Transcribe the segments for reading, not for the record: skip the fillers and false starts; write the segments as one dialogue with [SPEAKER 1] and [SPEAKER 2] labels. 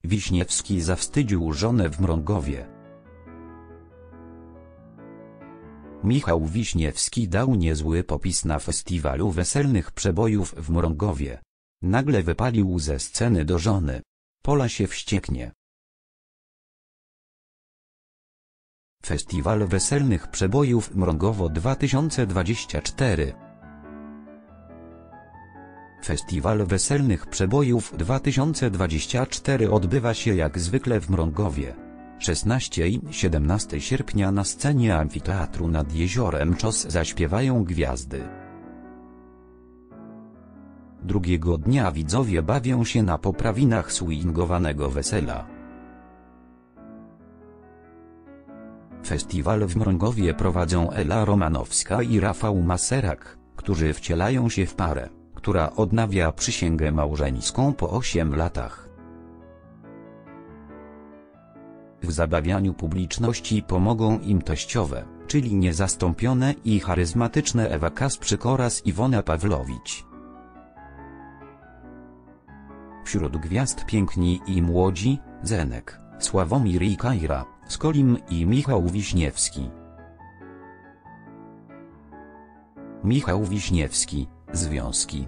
[SPEAKER 1] Wiśniewski zawstydził żonę w Mrągowie. Michał Wiśniewski dał niezły popis na festiwalu weselnych przebojów w Mrągowie. Nagle wypalił ze sceny do żony. Pola się wścieknie. Festiwal weselnych przebojów Mrągowo 2024. Festiwal weselnych przebojów 2024 odbywa się jak zwykle w Mrągowie. 16 i 17 sierpnia na scenie amfiteatru nad jeziorem Czos zaśpiewają gwiazdy. Drugiego dnia widzowie bawią się na poprawinach swingowanego wesela. Festiwal w Mrągowie prowadzą Ela Romanowska i Rafał Maserak, którzy wcielają się w parę, która odnawia przysięgę małżeńską po 8 latach. W zabawianiu publiczności pomogą im teściowe, czyli niezastąpione i charyzmatyczne Ewa Kasprzyk oraz Iwona Pawłowicz. Wśród gwiazd piękni i młodzi: Zenek, Sławomir i Kajra, Skolim i Michał Wiśniewski. Michał Wiśniewski, związki.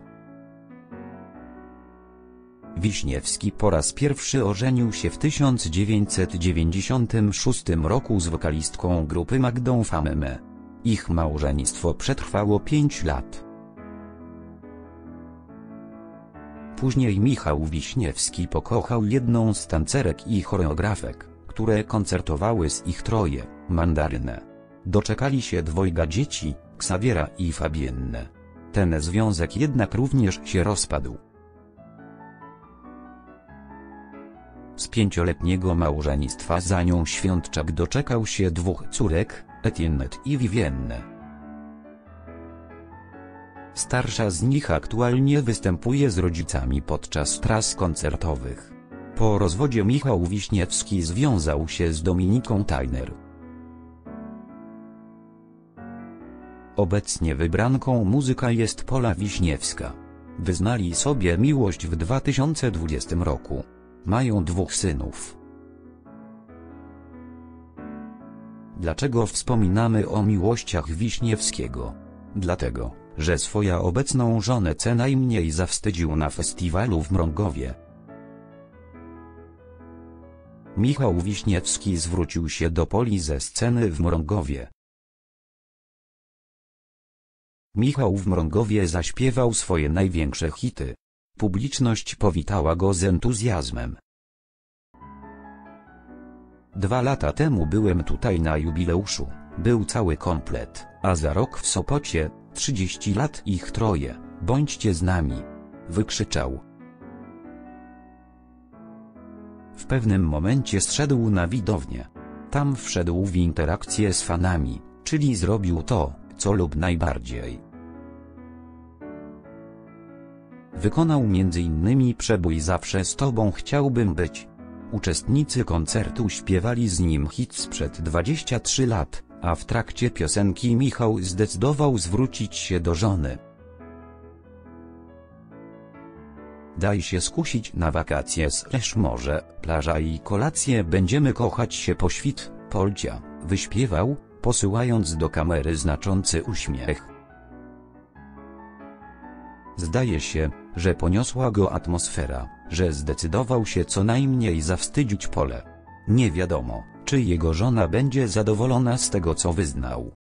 [SPEAKER 1] Wiśniewski po raz pierwszy ożenił się w 1996 roku z wokalistką grupy Magdą Fameme. Ich małżeństwo przetrwało 5 lat. Później Michał Wiśniewski pokochał jedną z tancerek i choreografek, które koncertowały z ich troje, Mandarynę. Doczekali się dwojga dzieci, Ksawiera i Fabiennę. Ten związek jednak również się rozpadł. Z 5-letniego małżeństwa za nią Świątczak doczekał się 2 córek, Etiennę i Viviennę. Starsza z nich aktualnie występuje z rodzicami podczas tras koncertowych. Po rozwodzie Michał Wiśniewski związał się z Dominiką Tajner. Obecnie wybranką muzyka jest Pola Wiśniewska. Wyznali sobie miłość w 2020 roku. Mają 2 synów. Dlaczego wspominamy o miłościach Wiśniewskiego? Dlatego, że swoją obecną żonę co najmniej zawstydził na festiwalu w Mrągowie. Michał Wiśniewski zwrócił się do Poli ze sceny w Mrągowie. Michał w Mrągowie zaśpiewał swoje największe hity. Publiczność powitała go z entuzjazmem. 2 lata temu byłem tutaj na jubileuszu, był cały komplet, a za rok w Sopocie, 30 lat ich troje, bądźcie z nami! Wykrzyczał. W pewnym momencie zszedł na widownię. Tam wszedł w interakcję z fanami, czyli zrobił to, co lubi najbardziej. Wykonał m.in. przebój Zawsze z tobą chciałbym być. Uczestnicy koncertu śpiewali z nim hit sprzed 23 lat, a w trakcie piosenki Michał zdecydował zwrócić się do żony. Daj się skusić na wakacje / morze, plaża i kolację, będziemy kochać się po świt, Polcia, wyśpiewał, posyłając do kamery znaczący uśmiech. Zdaje się, że poniosła go atmosfera, że zdecydował się co najmniej zawstydzić Polę. Nie wiadomo, czy jego żona będzie zadowolona z tego, co wyznał.